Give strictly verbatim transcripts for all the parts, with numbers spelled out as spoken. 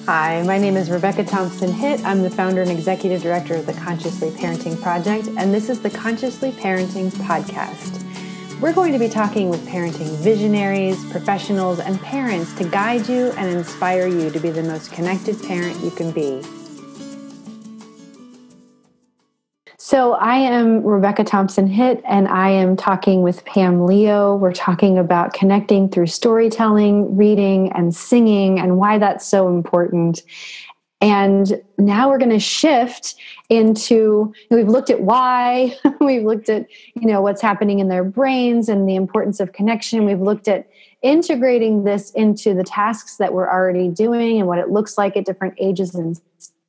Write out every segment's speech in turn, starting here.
Hi, my name is Rebecca Thompson Hitt. I'm the founder and executive director of the Consciously Parenting Project, and this is the Consciously Parenting Podcast. We're going to be talking with parenting visionaries, professionals, and parents to guide you and inspire you to be the most connected parent you can be. So I am Rebecca Thompson Hitt, and I am talking with Pam Leo. We're talking about connecting through storytelling, reading, and singing, and why that's so important. And now we're going to shift into, we've looked at why, we've looked at, you know, what's happening in their brains and the importance of connection. We've looked at integrating this into the tasks that we're already doing and what it looks like at different ages and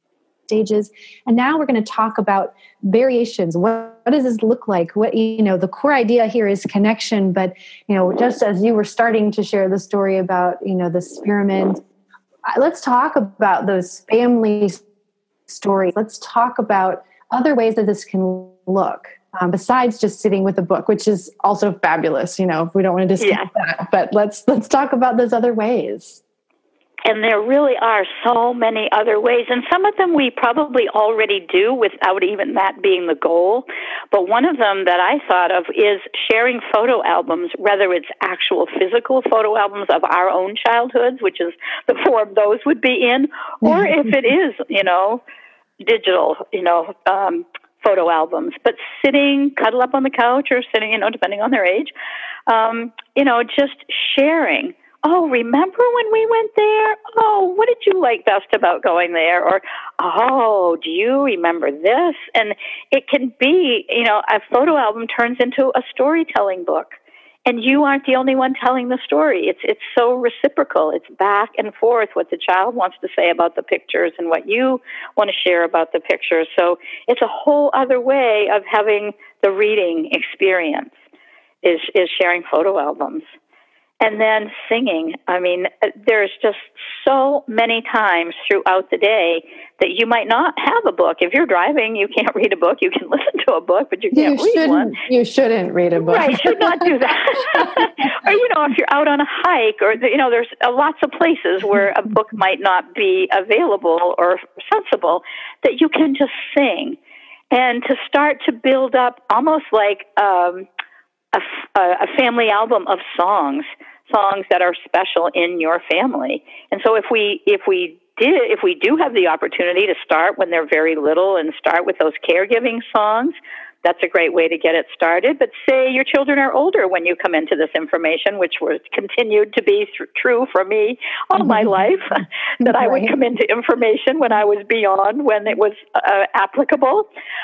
stages. And now we're going to talk about variations. What, what does this look like? What, you know, the core idea here is connection, but, you know, just as you were starting to share the story about, you know, the spearmint, let's talk about those family stories. Let's talk about other ways that this can look, um, besides just sitting with a book, which is also fabulous. You know, we don't want to discount yeah. that, but let's, let's talk about those other ways. And there really are so many other ways, and some of them we probably already do without even that being the goal. But one of them that I thought of is sharing photo albums, whether it's actual physical photo albums of our own childhoods, which is the form those would be in, or if it is, you know, digital, you know, um, photo albums. But sitting, cuddle up on the couch or sitting, you know, depending on their age, um, you know, just sharing. Oh, remember when we went there? Oh, what did you like best about going there? Or, oh, do you remember this? And it can be, you know, a photo album turns into a storytelling book. And you aren't the only one telling the story. It's it's so reciprocal. It's back and forth what the child wants to say about the pictures and what you want to share about the pictures. So it's a whole other way of having the reading experience is is sharing photo albums. And then singing. I mean, there's just so many times throughout the day that you might not have a book. If you're driving, you can't read a book. You can listen to a book, but you can't you read one. You shouldn't read a book. Right, should not do that. Or, you know, if you're out on a hike or, you know, there's uh, lots of places where a book might not be available or sensible that you can just sing. And to start to build up almost like um, a, a family album of songs, songs that are special in your family. And so if we if we did if we do have the opportunity to start when they're very little and start with those caregiving songs, that's a great way to get it started. But say your children are older when you come into this information, which was continued to be th- true for me all my life, that I would come into information when I was beyond, when it was uh, applicable.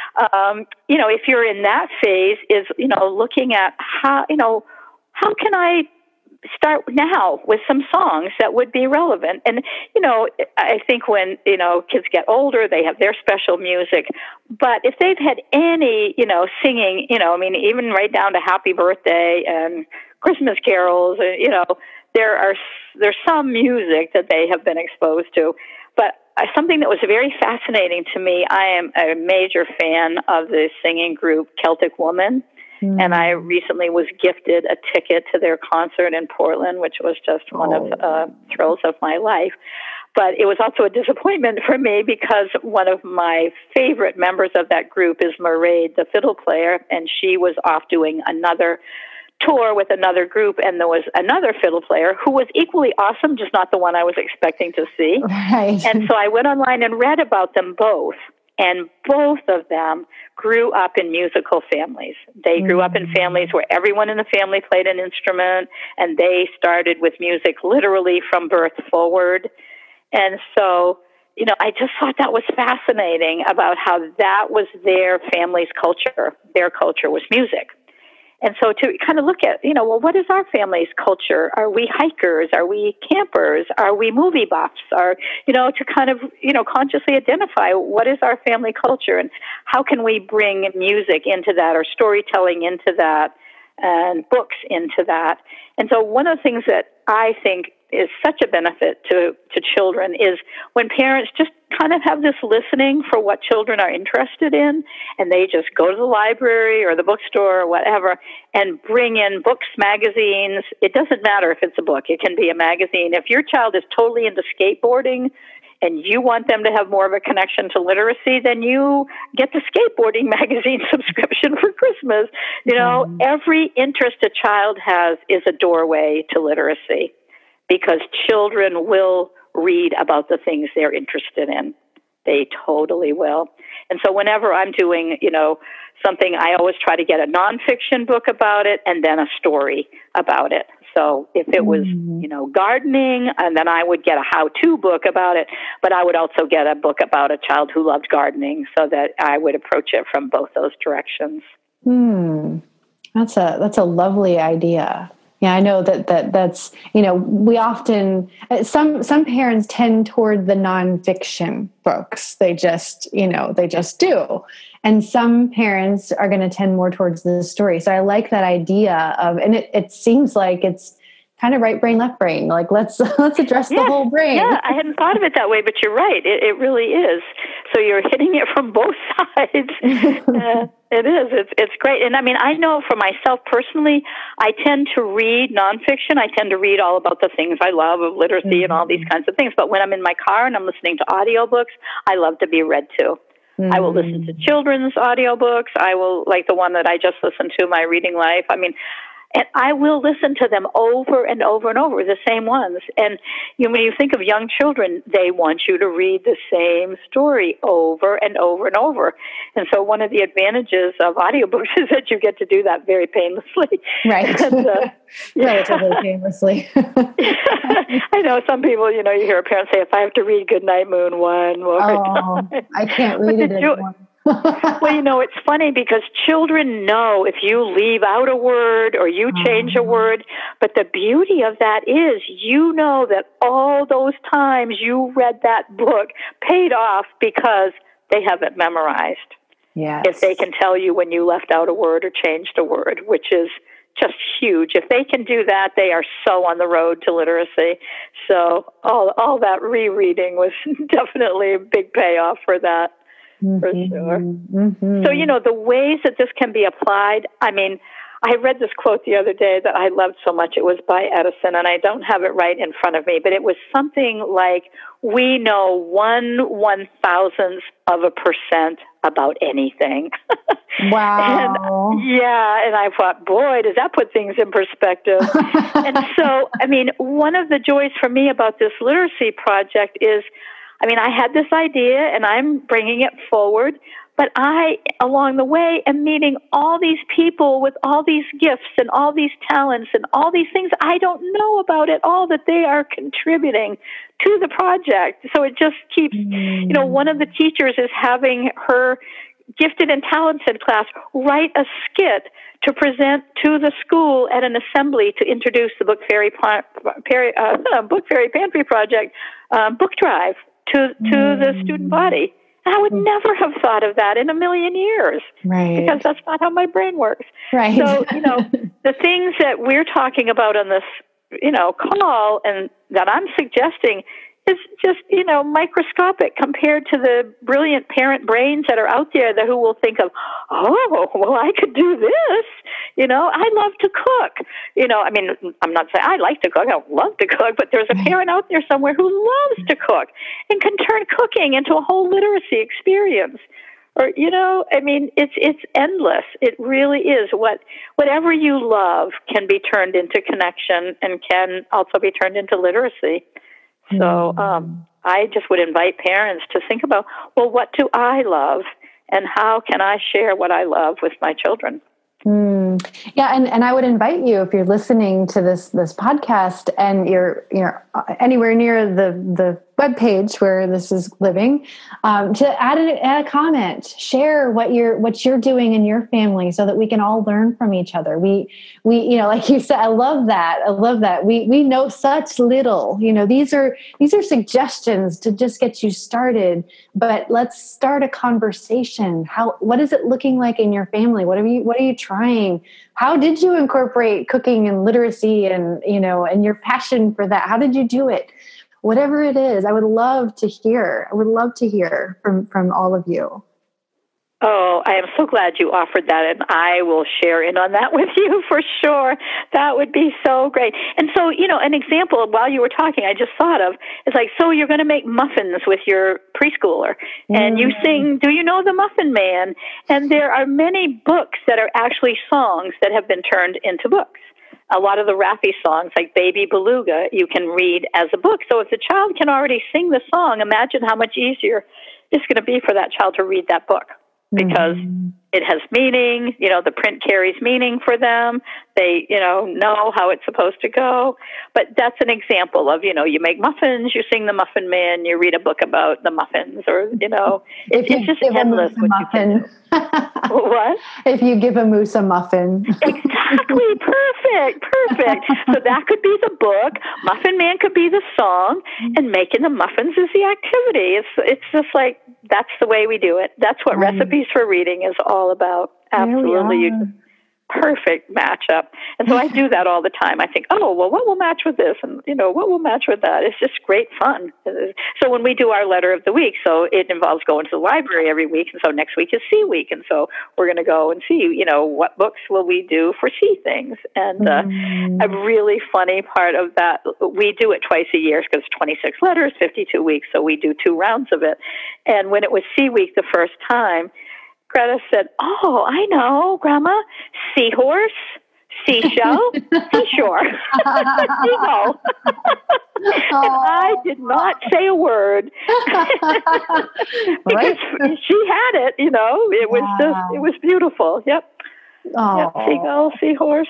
Um, you know, if you're in that phase, is, you know, looking at how, you know, how can I start now with some songs that would be relevant. And, you know, I think when, you know, kids get older, they have their special music. But if they've had any, you know, singing, you know, I mean, even right down to Happy Birthday and Christmas carols, you know, there are, there's some music that they have been exposed to. But something that was very fascinating to me, I am a major fan of the singing group Celtic Woman. And I recently was gifted a ticket to their concert in Portland, which was just one oh. of the uh, thrills of my life. But it was also a disappointment for me because one of my favorite members of that group is Mairead, the fiddle player, and she was off doing another tour with another group, and there was another fiddle player who was equally awesome, just not the one I was expecting to see. Right. And so I went online and read about them both. And both of them grew up in musical families. They grew up in families where everyone in the family played an instrument, and they started with music literally from birth forward. And so, you know, I just thought that was fascinating about how that was their family's culture. Their culture was music. And so to kind of look at, you know, well, what is our family's culture? Are we hikers? Are we campers? Are we movie buffs? Are, you know, to kind of, you know, consciously identify what is our family culture and how can we bring music into that or storytelling into that and books into that. And so one of the things that I think is such a benefit to, to children is when parents just kind of have this listening for what children are interested in, and they just go to the library or the bookstore or whatever and bring in books, magazines. It doesn't matter if it's a book. It can be a magazine. If your child is totally into skateboarding and you want them to have more of a connection to literacy, then you get the skateboarding magazine subscription for Christmas. You know, mm-hmm. every interest a child has is a doorway to literacy, because children will read about the things they're interested in. They totally will. And so whenever I'm doing, you know, something, I always try to get a nonfiction book about it and then a story about it. So if it was, you know, gardening, and then I would get a how-to book about it, but I would also get a book about a child who loved gardening, so that I would approach it from both those directions. Hmm. That's a, that's a lovely idea. Yeah, I know that, that that's, you know, we often, some, some parents tend toward the nonfiction books. They just, you know, they just do. And some parents are going to tend more towards the story. So I like that idea of, and it, it seems like it's kind of right brain, left brain. Like let's, let's address yeah, the whole brain. Yeah, I hadn't thought of it that way, but you're right. It, it really is. So you're hitting it from both sides. uh, it is. It's, it's great. And I mean, I know for myself personally, I tend to read nonfiction. I tend to read all about the things I love of literacy mm-hmm. and all these kinds of things. But when I'm in my car and I'm listening to audiobooks, I love to be read to. Mm-hmm. I will listen to children's audiobooks. I will, like the one that I just listened to, My Reading Life. I mean, and I will listen to them over and over and over, the same ones. And you know, when you think of young children, they want you to read the same story over and over and over. And so one of the advantages of audiobooks is that you get to do that very painlessly. Right. And, uh, relatively yeah. painlessly. I know some people, you know, you hear a parent say, if I have to read Goodnight Moon one more oh, time. I can't read it anymore. Well, you know, it's funny because children know if you leave out a word or you change a word, but the beauty of that is you know that all those times you read that book paid off because they have it memorized. Yes. If they can tell you when you left out a word or changed a word, which is just huge. If they can do that, they are so on the road to literacy. So all all that rereading was definitely a big payoff for that. For sure. Mm-hmm. So, you know, the ways that this can be applied, I mean, I read this quote the other day that I loved so much. It was by Edison, and I don't have it right in front of me, but it was something like, we know one one thousandth of a percent about anything. Wow. And, yeah, and I thought, boy, does that put things in perspective. And so, I mean, one of the joys for me about this literacy project is, I mean, I had this idea, and I'm bringing it forward, but I, along the way, am meeting all these people with all these gifts and all these talents and all these things I don't know about at all that they are contributing to the project. So it just keeps, mm. you know, one of the teachers is having her gifted and talented class write a skit to present to the school at an assembly to introduce the Book Fairy, uh, Book Fairy Pantry Project um, book drive to to mm. the student body. And I would mm. never have thought of that in a million years. Right. Because that's not how my brain works. Right. So, you know, the things that we're talking about on this, you know, call and that I'm suggesting is just, you know, microscopic compared to the brilliant parent brains that are out there that who will think of, oh, well, I could do this. You know, I love to cook. You know, I mean, I'm not saying I like to cook. I don't love to cook, but there's a parent out there somewhere who loves to cook and can turn cooking into a whole literacy experience. Or, you know, I mean, it's it's endless. It really is. What whatever you love can be turned into connection and can also be turned into literacy. So um, I just would invite parents to think about, well, what do I love, and how can I share what I love with my children? Mm. Yeah, and, and I would invite you, if you're listening to this this podcast and you're you're anywhere near the the webpage where this is living, um, to add a, add a comment, share what you're what you're doing in your family, so that we can all learn from each other. We we you know, like you said, I love that. I love that. We we know such little. You know, these are these are suggestions to just get you started. But let's start a conversation. How what is it looking like in your family? What are you what are you trying? How did you incorporate cooking and literacy and, you know, and your passion for that? How did you do it? Whatever it is, I would love to hear. I would love to hear from, from all of you. Oh, I am so glad you offered that, and I will share in on that with you for sure. That would be so great. And so, you know, an example while you were talking, I just thought of is like, so you're going to make muffins with your preschooler, and you sing, "Do You Know the Muffin Man?" And there are many books that are actually songs that have been turned into books. A lot of the Raffi songs, like Baby Beluga, you can read as a book. So if the child can already sing the song, imagine how much easier it's going to be for that child to read that book. Because mm-hmm. it has meaning, you know, the print carries meaning for them. They, you know, know how it's supposed to go. But that's an example of, you know, you make muffins, you sing the Muffin Man, you read a book about the muffins, or, you know, if it's, you it's just give endless a moose a what muffin. You can do. What? If you give a moose a muffin. Exactly. Perfect. Perfect. So that could be the book. Muffin Man could be the song, and making the muffins is the activity. It's, it's just like, that's the way we do it. That's what right. Recipes for Reading is all about. Absolutely. You just, perfect matchup. And so I do that all the time. I think, oh, well, what will match with this? And, you know, what will match with that? It's just great fun. So when we do our letter of the week, so it involves going to the library every week. And so next week is C week. And so we're going to go and see, you know, what books will we do for C things? And uh, mm. a really funny part of that, we do it twice a year because twenty-six letters, fifty-two weeks. So we do two rounds of it. And when it was C week the first time, Greta said, "Oh, I know, Grandma. Seahorse, seashell, seashore." You know. And I did not say a word because right. she had it. You know, it was wow. just, it was beautiful. Yep. Oh. Yep. Seagull, seahorse.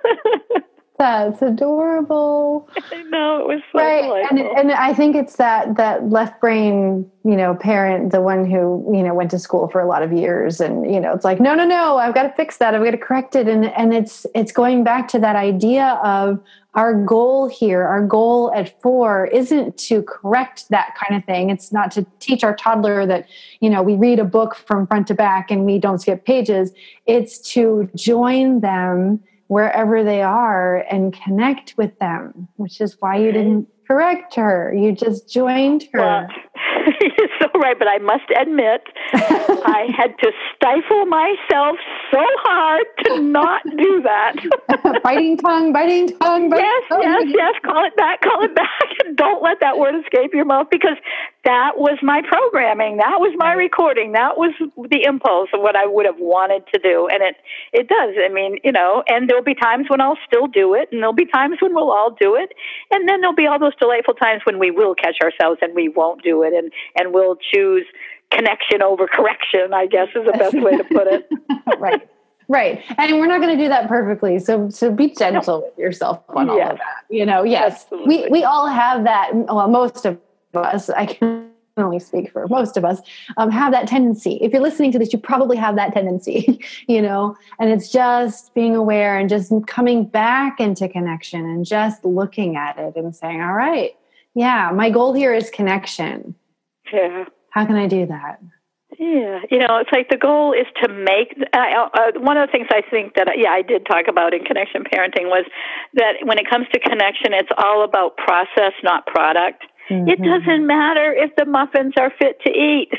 That's adorable. I know, it was so right. delightful. And, and I think it's that, that left brain, you know, parent, the one who, you know, went to school for a lot of years and, you know, it's like, no, no, no, I've got to fix that. I've got to correct it. And, and it's, it's going back to that idea of our goal here. Our goal at four isn't to correct that kind of thing. It's not to teach our toddler that, you know, we read a book from front to back and we don't skip pages. It's to join them wherever they are and connect with them, which is why you didn't correct her. You just joined her. Well, you're so right, but I must admit, I had to stifle myself so hard to not do that. biting tongue, biting tongue, biting yes, tongue. yes, yes. Call it back, call it back. And don't let that word escape your mouth, because that was my programming. That was my recording. That was the impulse of what I would have wanted to do. And it, it does. I mean, you know, and there'll be times when I'll still do it, and there'll be times when we'll all do it. And then there'll be all those delightful times when we will catch ourselves and we won't do it, and, and we'll choose connection over correction, I guess is the best way to put it. Right. Right. And we're not going to do that perfectly. So, so be gentle with yourself on all yes. of that. You know, yes, Absolutely. we, we all have that. Well, most of us, I can only speak for most of us, um, have that tendency. If you're listening to this, you probably have that tendency, you know, and it's just being aware and just coming back into connection and just looking at it and saying, all right, yeah, my goal here is connection. Yeah. How can I do that? Yeah, you know, it's like the goal is to make, uh, uh, one of the things I think that, yeah, I did talk about in connection parenting was that when it comes to connection, it's all about process, not product. Mm-hmm. It doesn't matter if the muffins are fit to eat.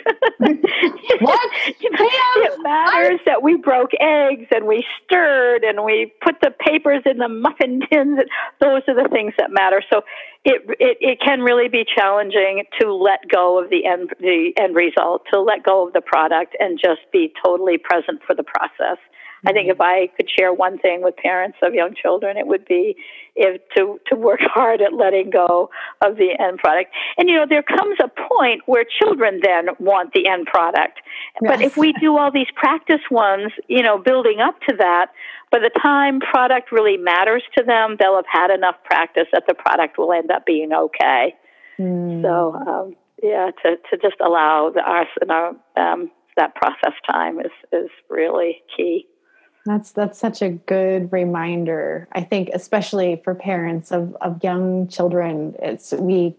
What? You know, it matters that we broke eggs and we stirred and we put the papers in the muffin tins. Those are the things that matter. So it, it it can really be challenging to let go of the end the end result, to let go of the product and just be totally present for the process. I think if I could share one thing with parents of young children, it would be if to, to work hard at letting go of the end product. And, you know, there comes a point where children then want the end product. Yes. But if we do all these practice ones, you know, building up to that, by the time product really matters to them, they'll have had enough practice that the product will end up being okay. Mm. So, um, yeah, to, to just allow the, us and our, um, that process time is, is really key. That's that's such a good reminder. I think, especially for parents of, of young children, it's we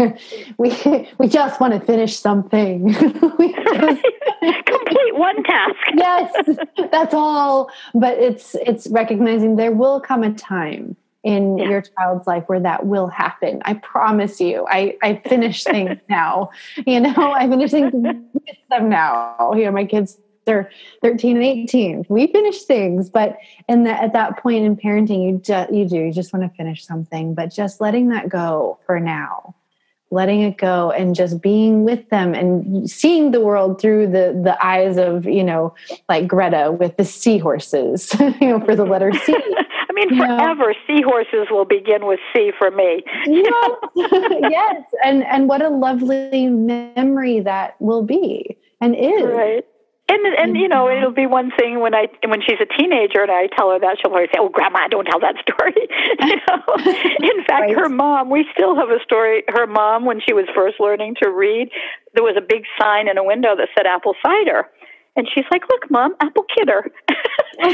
we we just want to finish something. we just, complete one task. Yes, that's all. But it's it's recognizing there will come a time in yeah. your child's life where that will happen. I promise you. I I finish things now. You know, I finish things with them now. You know, my kids are thirteen and eighteen. We finish things, but in the, at that point in parenting, you just, you do, you just want to finish something, but just letting that go for now, letting it go and just being with them and seeing the world through the, the eyes of, you know, like Greta with the seahorses, you know, for the letter C. I mean, forever, know? Seahorses will begin with C for me. Yes, yes. And, and what a lovely memory that will be and is. Right. And, and you know, it'll be one thing when I when she's a teenager and I tell her that, she'll always say, "Oh, Grandma, don't tell that story." You know? In fact, right. Her mom, we still have a story. Her mom, when she was first learning to read, there was a big sign in a window that said apple cider. And she's like, "Look, Mom, apple kidder." Yet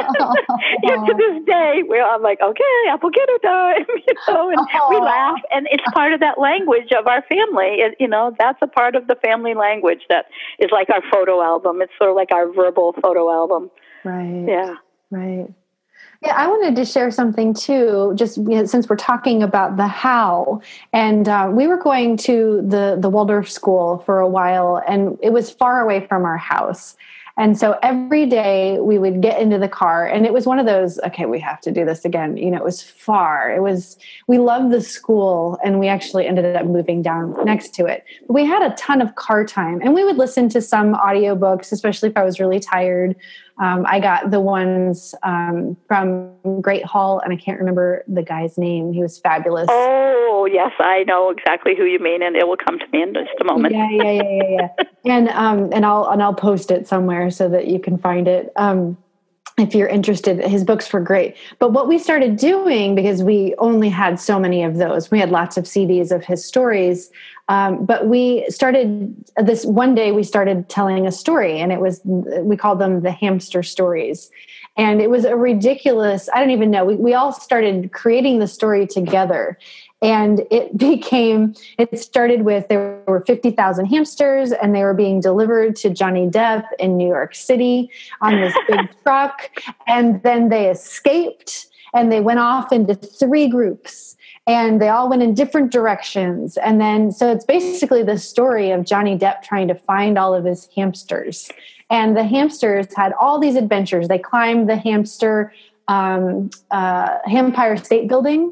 to this day, we're I'm like, "Okay, apple kidder time," you know, and oh. we laugh, and it's part of that language of our family. It, you know, that's a part of the family language that is like our photo album. It's sort of like our verbal photo album. Right. Yeah. Right. Yeah, I wanted to share something too, just you know, since we're talking about the how. And uh, we were going to the, the Waldorf school for a while, and it was far away from our house. And so every day we would get into the car, and it was one of those, okay, we have to do this again. You know, it was far. It was, we loved the school, and we actually ended up moving down next to it. But we had a ton of car time, and we would listen to some audiobooks, especially if I was really tired. Um, I got the ones um, from Great Hall, and I can't remember the guy's name. He was fabulous. Oh, yes, I know exactly who you mean, and it will come to me in just a moment. Yeah, yeah, yeah, yeah, yeah. and um, and I'll and I'll post it somewhere so that you can find it. Um, if you're interested, his books were great. But what we started doing, because we only had so many of those, we had lots of C Ds of his stories. Um, but we started this one day, we started telling a story, and it was, we called them the hamster stories. And it was a ridiculous, I don't even know. We, we all started creating the story together. And it became, it started with, there were fifty thousand hamsters, and they were being delivered to Johnny Depp in New York City on this big truck. And then they escaped, and they went off into three groups, and they all went in different directions. And then, so it's basically the story of Johnny Depp trying to find all of his hamsters. And the hamsters had all these adventures. They climbed the hamster um, uh, Empire State Building,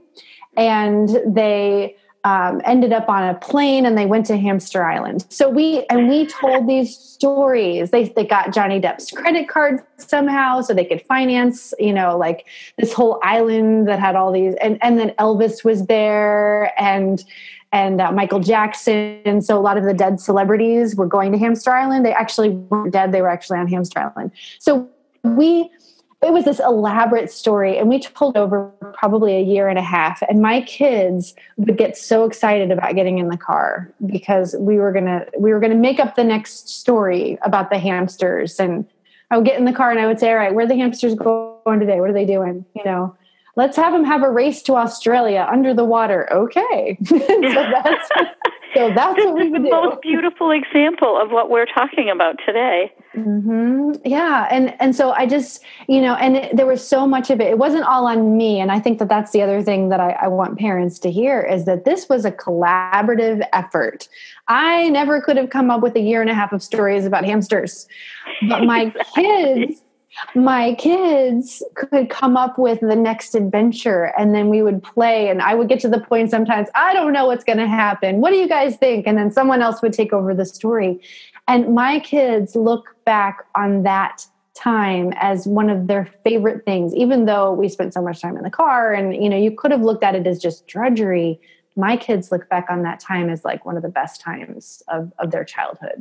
and they um, ended up on a plane, and they went to Hamster Island. So we, and we told these stories. They they got Johnny Depp's credit card somehow so they could finance, you know, like this whole island that had all these, and, and then Elvis was there, and and uh, Michael Jackson. So a lot of the dead celebrities were going to Hamster Island. They actually weren't dead. They were actually on Hamster Island. So we, it was this elaborate story, and we told over probably a year and a half. And my kids would get so excited about getting in the car because we were gonna we were gonna make up the next story about the hamsters. And I would get in the car and I would say, "All right, where are the hamsters going today? What are they doing? You know, let's have them have a race to Australia under the water." Okay, so that's so that's what we would do. The most beautiful example of what we're talking about today. Mm-hmm. Yeah. And, and so I just, you know, and it, there was so much of it. It wasn't all on me. And I think that that's the other thing that I, I want parents to hear is that this was a collaborative effort. I never could have come up with a year and a half of stories about hamsters, but my kids, my kids could come up with the next adventure, and then we would play, and I would get to the point sometimes, I don't know what's going to happen. What do you guys think? And then someone else would take over the story. And my kids look back on that time as one of their favorite things, even though we spent so much time in the car and, you know, you could have looked at it as just drudgery. My kids look back on that time as like one of the best times of, of their childhood.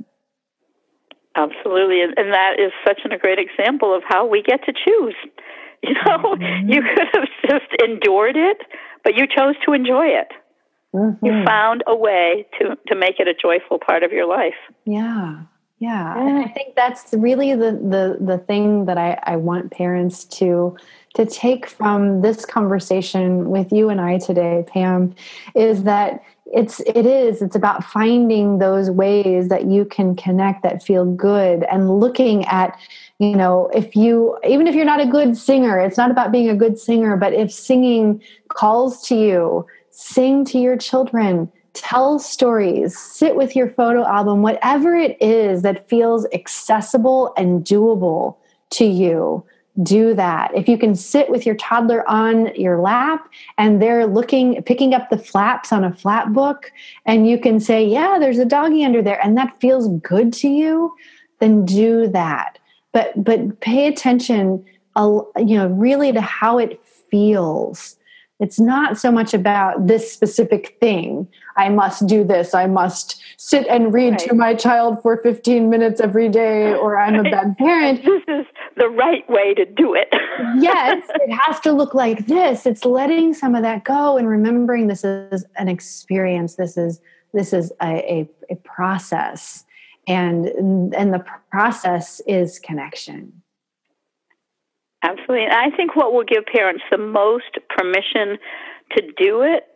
Absolutely. And that is such a great example of how we get to choose. You know, mm-hmm. You could have just endured it, but you chose to enjoy it. Mm-hmm. You found a way to, to make it a joyful part of your life. Yeah. Yeah. And I think that's really the, the, the thing that I, I want parents to, to take from this conversation with you and I today, Pam, is that it's, it is, it's about finding those ways that you can connect that feel good, and looking at, you know, if you, even if you're not a good singer, it's not about being a good singer, but if singing calls to you, sing to your children, tell stories, sit with your photo album, whatever it is that feels accessible and doable to you. Do that. If you can sit with your toddler on your lap and they're looking, picking up the flaps on a flap book, and you can say, yeah, there's a doggy under there, and that feels good to you, then do that. But, but pay attention, uh, you know, really to how it feels. It's not so much about this specific thing. I must do this. I must sit and read right. to my child for fifteen minutes every day, or I'm a bad parent. This is the right way to do it. Yes, it has to look like this. It's letting some of that go and remembering this is an experience. This is this is a, a, a process. And, and the process is connection. Absolutely. And I think what will give parents the most permission to do it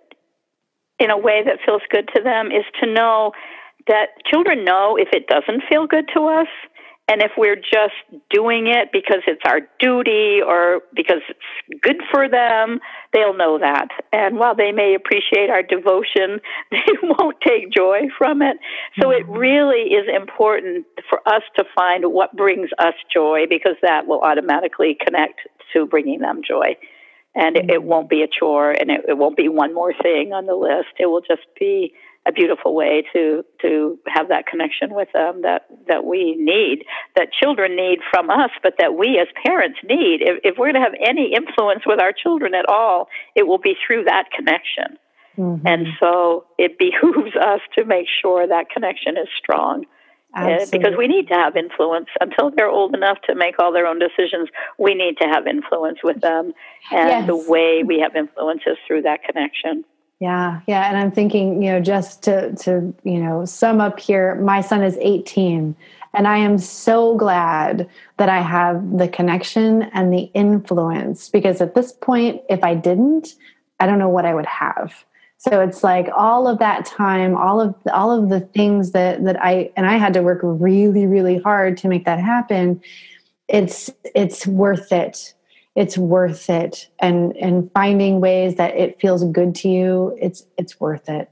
in a way that feels good to them is to know that children know if it doesn't feel good to us. And if we're just doing it because it's our duty or because it's good for them, they'll know that. And while they may appreciate our devotion, they won't take joy from it. So it really is important for us to find what brings us joy, because that will automatically connect to bringing them joy. And it, it won't be a chore, and it, it won't be one more thing on the list. It will just be a beautiful way to to have that connection with them that, that we need, that children need from us, but that we as parents need. If, if we're going to have any influence with our children at all, it will be through that connection. Mm-hmm. And so it behooves us to make sure that connection is strong. Uh, because we need to have influence. Until they're old enough to make all their own decisions, we need to have influence with them. And yes. The way we have influence is through that connection. Yeah, yeah. And I'm thinking, you know, just to, to, you know, sum up here, my son is eighteen, and I am so glad that I have the connection and the influence, because at this point, if I didn't, I don't know what I would have. So it's like all of that time, all of all of the things that that I, and I had to work really, really hard to make that happen. It's it's worth it. It's worth it. And and finding ways that it feels good to you, it's it's worth it.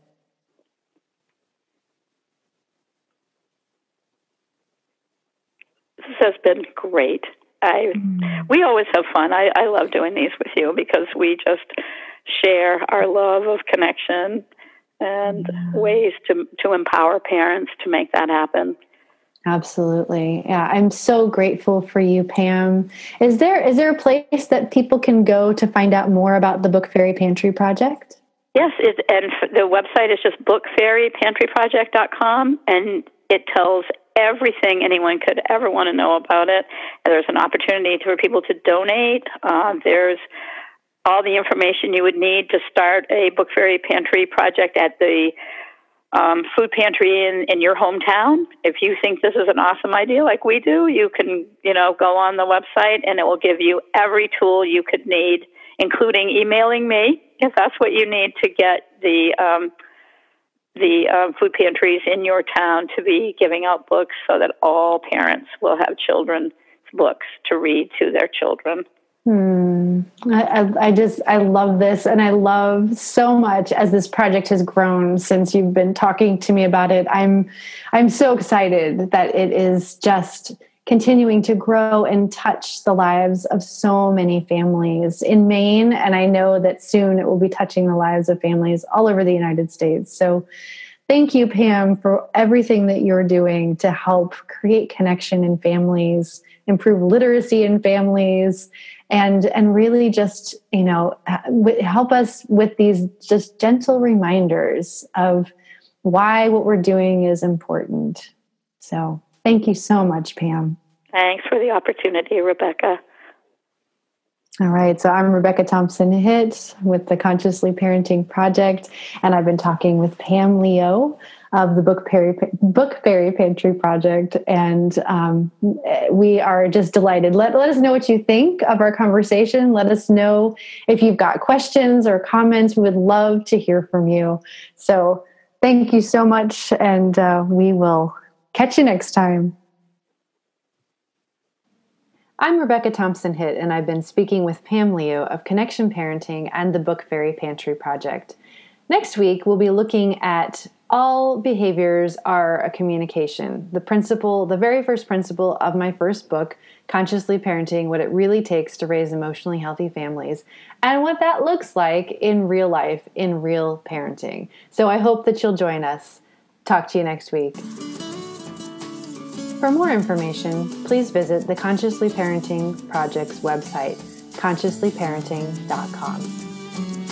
This has been great. I mm. We always have fun. I, I love doing these with you because we just share our love of connection and yeah. ways to to empower parents to make that happen. Absolutely. Yeah, I'm so grateful for you, Pam. Is there is there a place that people can go to find out more about the Book Fairy Pantry Project? Yes, it, and the website is just book fairy pantry project dot com, and it tells everything anyone could ever want to know about it. And there's an opportunity for people to donate. Uh, there's all the information you would need to start a Book Fairy Pantry project at the um, food pantry in, in your hometown. If you think this is an awesome idea like we do, you can, you know, go on the website and it will give you every tool you could need, including emailing me if that's what you need to get the um, the uh, food pantries in your town to be giving out books so that all parents will have children's books to read to their children. Hmm. I, I, I just, I love this. And I love so much as this project has grown since you've been talking to me about it. I'm, I'm so excited that it is just continuing to grow and touch the lives of so many families in Maine. And I know that soon it will be touching the lives of families all over the United States. So thank you, Pam, for everything that you're doing to help create connection in families, improve literacy in families, and and really just, you know, help us with these just gentle reminders of why what we're doing is important. So thank you so much, Pam. Thanks for the opportunity, Rebecca. All right. So I'm Rebecca Thompson Hitt with the Consciously Parenting Project, and I've been talking with Pam Leo of the Book Fairy, Book Fairy Pantry Project. And um, we are just delighted. Let, let us know what you think of our conversation. Let us know if you've got questions or comments. We would love to hear from you. So thank you so much. And uh, we will catch you next time. I'm Rebecca Thompson Hitt, and I've been speaking with Pam Leo of Connection Parenting and the Book Fairy Pantry Project. Next week, we'll be looking at all behaviors are a communication. The principle, the very first principle of my first book, Consciously Parenting, what it really takes to raise emotionally healthy families, and what that looks like in real life, in real parenting. So I hope that you'll join us. Talk to you next week. For more information, please visit the Consciously Parenting Project's website, consciously parenting dot com.